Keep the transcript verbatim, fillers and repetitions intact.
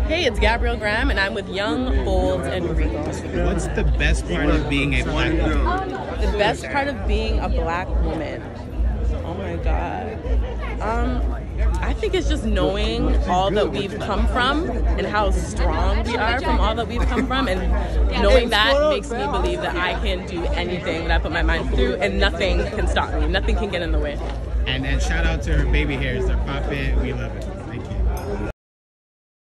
Hey, it's Gabrielle Graham, and I'm with Young, Bold, and Regal. What's the best part of being a black woman? The best part of being a black woman. Oh my God. Um, I think it's just knowing all that we've come from and how strong we are from all that we've come from, and knowing that makes me believe that I can do anything that I put my mind through, and nothing can stop me. Nothing can get in the way. And and shout out to her baby hairs. They're popping. We love it.